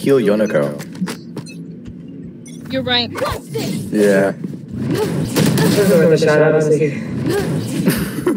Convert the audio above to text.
heal Yonoko. You're right. Yeah. This is worth a shot, honestly.